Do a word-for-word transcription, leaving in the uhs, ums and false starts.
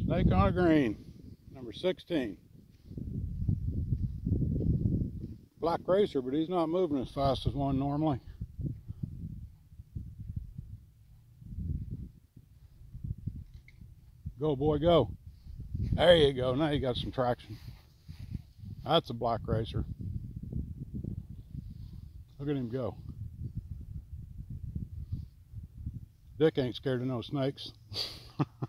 Snake on a green, number sixteen. Black racer, but he's not moving as fast as one normally. Go, boy, go. There you go. Now you got some traction. That's a black racer. Look at him go. Dick ain't scared of no snakes.